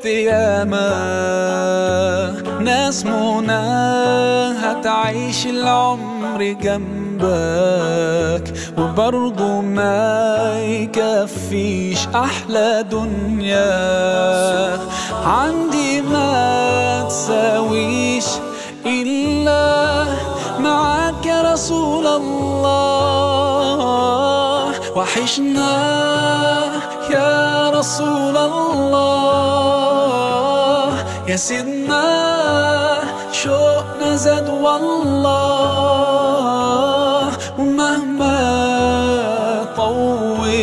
ياما ناس مناها تعيش العمر جنبك وبرضه ما يكفيش أحلى دنيا عندي ما تساويش إلا معاك يا رسول الله. وحشنا يا رسول الله، يا سيدنا شوقنا زاد والله. ومهما طول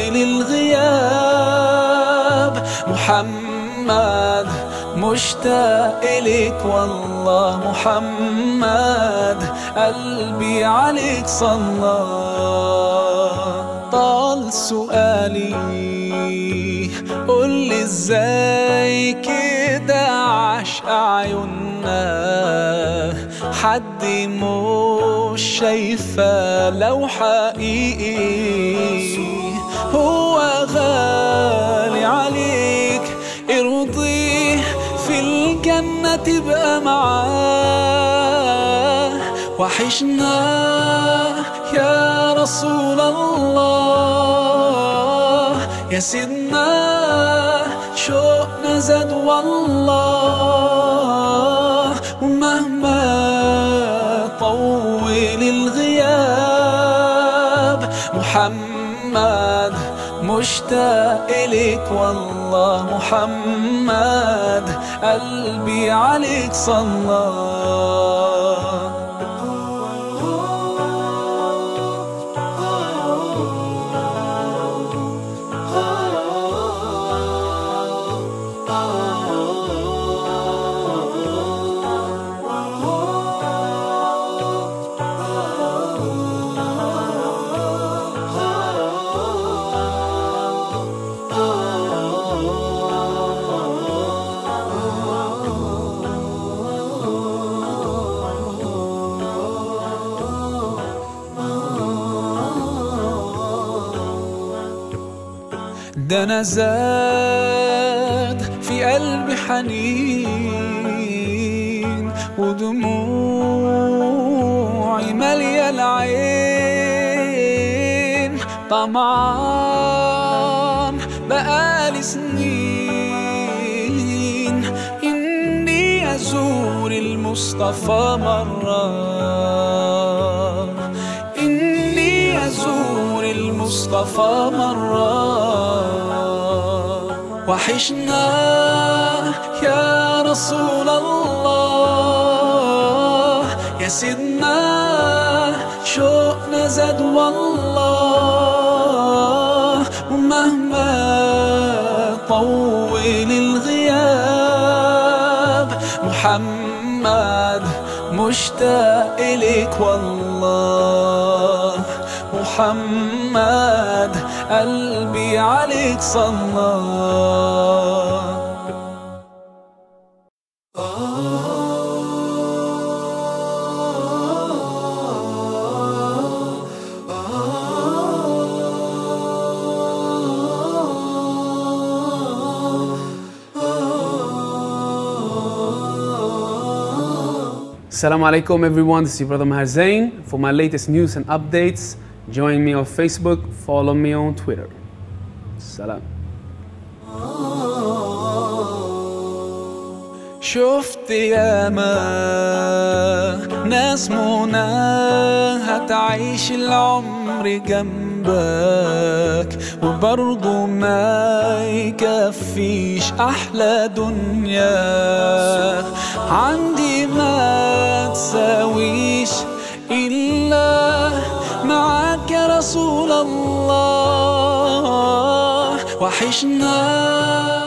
الغياب محمد مشتاق إليك والله. محمد قلبي عليك صلى. طال سؤالي قولي ازاي كده عاش أعيننا حد مش شايفة لو حقيقي هو غالي عليك ارضيه في الجنة تبقى معاه. وحشنا يا رسول الله، يا سيدنا شوقنا زاد والله. ومهما طول الغياب محمد مشتاق إليك والله. محمد قلبي عليك صلى. ده أنا زاد في قلبي حنين ودموعي مالية العين. طمعان بقالي سنين إني أزور المصطفى مرة، إني أزور المصطفى مرة. وحشنا يا رسول الله، يا سيدنا شوقنا زاد والله. ومهما طول الغياب محمد مشتاق إليك والله. محمد قلبي عليك صلى. Assalamu alaikum everyone, this is your brother Maher Zain. For my latest news and updates, join me on Facebook, follow me on Twitter. Salam. شفت ياما ناس مناها تعيش العمر جنبك وبرضه ما يكفيش أحلى دنيا عندي ما تساويش إلا معاك يا رسول الله. وحشنا